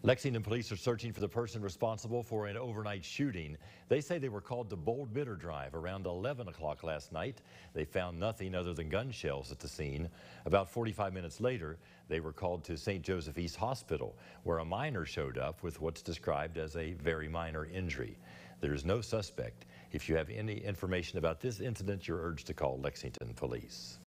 Lexington police are searching for the person responsible for an overnight shooting. They say they were called to Bold Bitter Drive around 11 o'clock last night. They found nothing other than gun shells at the scene. About 45 minutes later, they were called to St. Joseph East Hospital, where a minor showed up with what's described as a very minor injury. There is no suspect. If you have any information about this incident, you're urged to call Lexington Police.